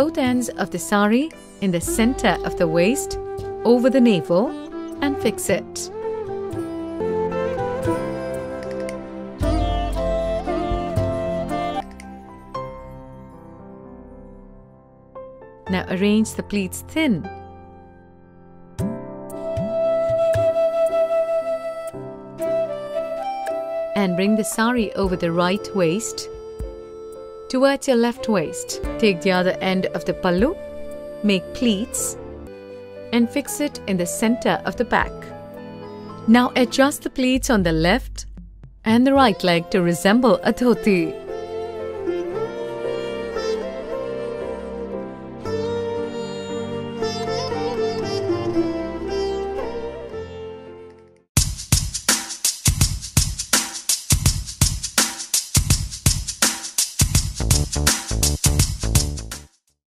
both ends of the sari in the center of the waist over the navel and fix it. Now arrange the pleats thin. And bring the sari over the right waist towards your left waist. Take the other end of the pallu, make pleats and fix it in the center of the back. Now adjust the pleats on the left and the right leg to resemble a dhoti.